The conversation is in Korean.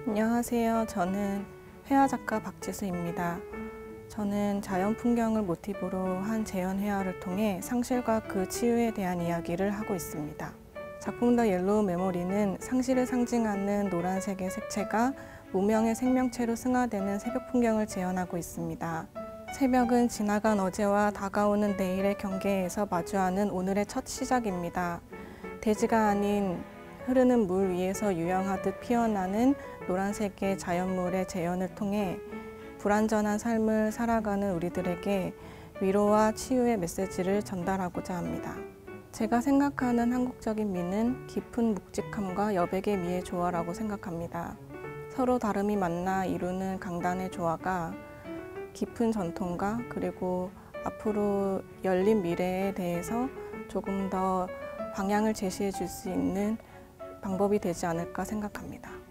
안녕하세요. 저는 회화 작가 박지수입니다. 저는 자연 풍경을 모티브로 한 재현 회화를 통해 상실과 그 치유에 대한 이야기를 하고 있습니다. 작품 더 옐로우 메모리는 상실을 상징하는 노란색의 색채가 무명의 생명체로 승화되는 새벽 풍경을 재현하고 있습니다. 새벽은 지나간 어제와 다가오는 내일의 경계에서 마주하는 오늘의 첫 시작입니다. 대지가 아닌 흐르는 물 위에서 유영하듯 피어나는 노란색의 자연물의 재현을 통해 불완전한 삶을 살아가는 우리들에게 위로와 치유의 메시지를 전달하고자 합니다. 제가 생각하는 한국적인 미는 깊은 묵직함과 여백의 미의 조화라고 생각합니다. 서로 다름이 만나 이루는 강단의 조화가 깊은 전통과 그리고 앞으로 열린 미래에 대해서 조금 더 방향을 제시해 줄 수 있는 방법이 되지 않을까 생각합니다.